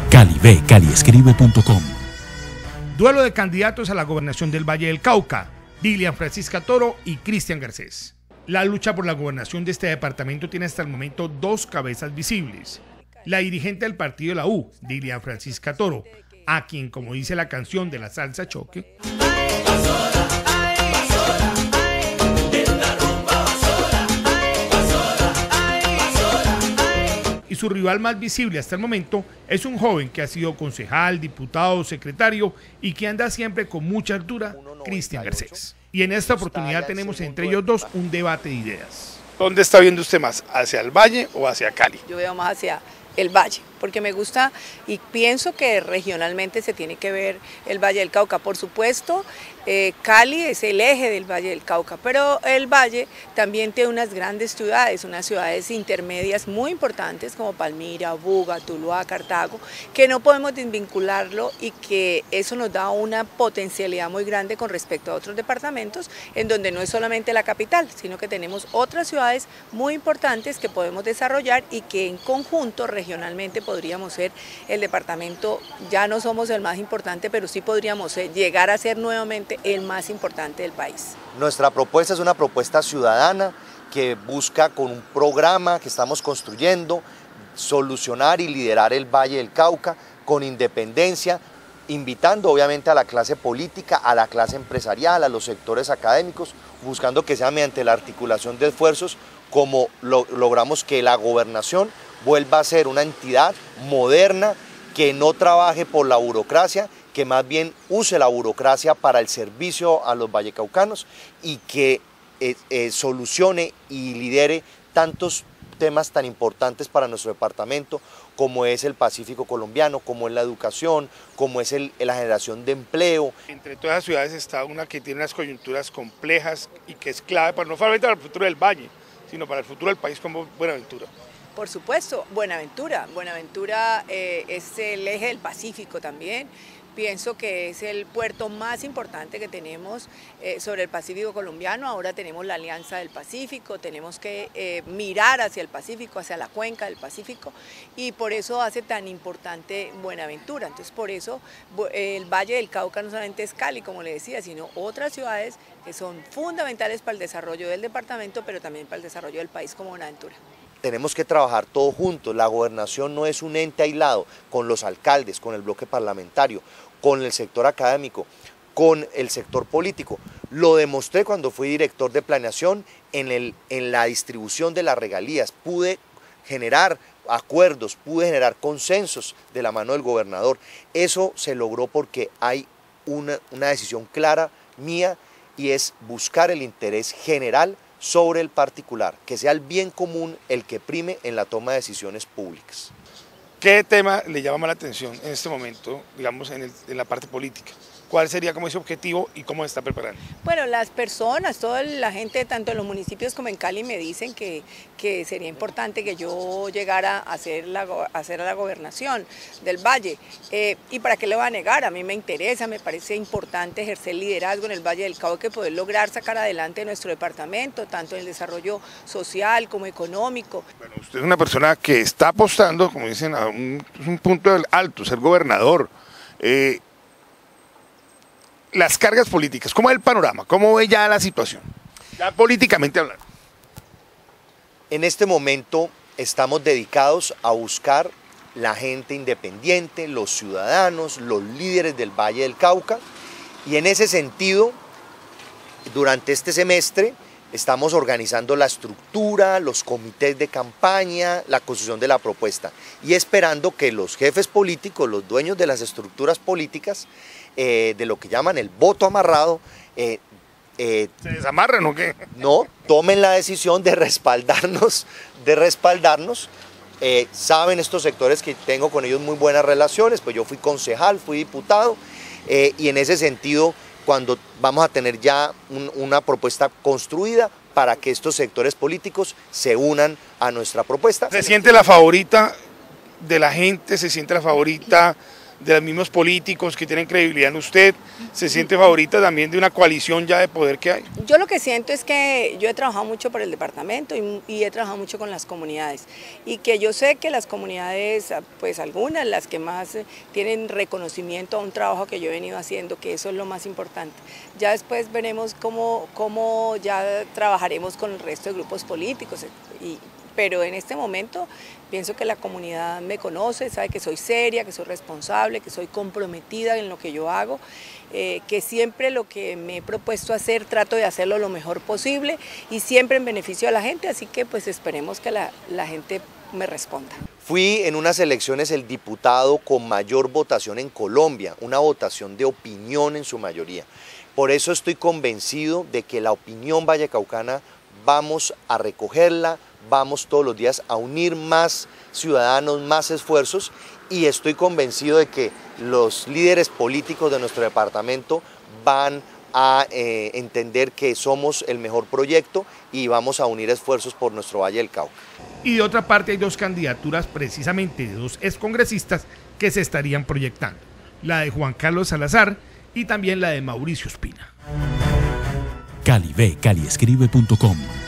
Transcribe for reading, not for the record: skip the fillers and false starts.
Cali, ve caliescribe.com. Duelo de candidatos a la gobernación del Valle del Cauca, Dilian Francisca Toro y Cristian Garcés. La lucha por la gobernación de este departamento tiene hasta el momento dos cabezas visibles. La dirigente del partido de la U, Dilian Francisca Toro, a quien, como dice la canción de la salsa choque, y su rival más visible hasta el momento es un joven que ha sido concejal, diputado, secretario y que anda siempre con mucha altura, Cristian Garcés. Y en esta oportunidad tenemos entre ellos dos un debate de ideas. ¿Dónde está viendo usted más? ¿Hacia el Valle o hacia Cali? Yo veo más hacia el Valle, porque me gusta y pienso que regionalmente se tiene que ver el Valle del Cauca. Por supuesto, Cali es el eje del Valle del Cauca, pero el Valle también tiene unas grandes ciudades, unas ciudades intermedias muy importantes como Palmira, Buga, Tuluá, Cartago, que no podemos desvincularlo y que eso nos da una potencialidad muy grande con respecto a otros departamentos, en donde no es solamente la capital, sino que tenemos otras ciudades muy importantes que podemos desarrollar y que en conjunto regionalmente podríamos ser el departamento. Ya no somos el más importante, pero sí podríamos llegar a ser nuevamente el más importante del país. Nuestra propuesta es una propuesta ciudadana que busca, con un programa que estamos construyendo, solucionar y liderar el Valle del Cauca con independencia, invitando obviamente a la clase política, a la clase empresarial, a los sectores académicos, buscando que sea mediante la articulación de esfuerzos como logramos que la gobernación vuelva a ser una entidad moderna que no trabaje por la burocracia, que más bien use la burocracia para el servicio a los vallecaucanos y que solucione y lidere tantos temas tan importantes para nuestro departamento como es el Pacífico colombiano, como es la educación, como es la generación de empleo. Entre todas las ciudades está una que tiene unas coyunturas complejas y que es clave no solamente para el futuro del Valle, sino para el futuro del país como Buenaventura. Por supuesto, Buenaventura es el eje del Pacífico también. Pienso que es el puerto más importante que tenemos sobre el Pacífico colombiano. Ahora tenemos la Alianza del Pacífico, tenemos que mirar hacia el Pacífico, hacia la cuenca del Pacífico, y por eso hace tan importante Buenaventura. Entonces, por eso el Valle del Cauca no solamente es Cali, como le decía, sino otras ciudades que son fundamentales para el desarrollo del departamento, pero también para el desarrollo del país como Buenaventura. Tenemos que trabajar todos juntos. La gobernación no es un ente aislado, con los alcaldes, con el bloque parlamentario, con el sector académico, con el sector político. Lo demostré cuando fui director de planeación en la distribución de las regalías. Pude generar acuerdos, pude generar consensos de la mano del gobernador. Eso se logró porque hay una decisión clara mía y es buscar el interés general sobre el particular, que sea el bien común el que prime en la toma de decisiones públicas. ¿Qué tema le llama más la atención en este momento, digamos, en la parte política? ¿Cuál sería como ese objetivo y cómo se está preparando? Bueno, las personas, toda la gente, tanto en los municipios como en Cali, me dicen que sería importante que yo llegara a hacer la gobernación del Valle. ¿Y para qué le va a negar? A mí me interesa, me parece importante ejercer liderazgo en el Valle del Cauca, poder lograr sacar adelante nuestro departamento, tanto en el desarrollo social como económico. Bueno, usted es una persona que está apostando, como dicen, a un punto alto, ser gobernador. Las cargas políticas, ¿cómo es el panorama? ¿Cómo ve ya la situación? Ya políticamente hablando. En este momento estamos dedicados a buscar la gente independiente, los ciudadanos, los líderes del Valle del Cauca, y en ese sentido, durante este semestre, estamos organizando la estructura, los comités de campaña, la construcción de la propuesta y esperando que los jefes políticos, los dueños de las estructuras políticas, de lo que llaman el voto amarrado, ¿se desamarran o qué? No, tomen la decisión de respaldarnos, saben estos sectores que tengo con ellos muy buenas relaciones, pues yo fui concejal, fui diputado, y en ese sentido, cuando vamos a tener ya una propuesta construida para que estos sectores políticos se unan a nuestra propuesta. ¿Se siente la favorita de la gente? ¿Se siente la favorita de los mismos políticos que tienen credibilidad en usted? ¿Se siente favorita también de una coalición ya de poder que hay? Yo lo que siento es que yo he trabajado mucho por el departamento y he trabajado mucho con las comunidades, y que yo sé que las comunidades, pues algunas, las que más tienen reconocimiento a un trabajo que yo he venido haciendo, que eso es lo más importante. Ya después veremos cómo ya trabajaremos con el resto de grupos políticos, pero en este momento pienso que la comunidad me conoce, sabe que soy seria, que soy responsable, que soy comprometida en lo que yo hago, que siempre lo que me he propuesto hacer trato de hacerlo lo mejor posible y siempre en beneficio de la gente, así que pues esperemos que la gente me responda. Fui en unas elecciones el diputado con mayor votación en Colombia, una votación de opinión en su mayoría. Por eso estoy convencido de que la opinión vallecaucana vamos a recogerla, vamos todos los días a unir más ciudadanos, más esfuerzos, y estoy convencido de que los líderes políticos de nuestro departamento van a entender que somos el mejor proyecto y vamos a unir esfuerzos por nuestro Valle del Cauca. Y de otra parte hay dos candidaturas precisamente de dos excongresistas que se estarían proyectando, la de Juan Carlos Salazar y también la de Mauricio Ospina. Cali ve, caliescribe.com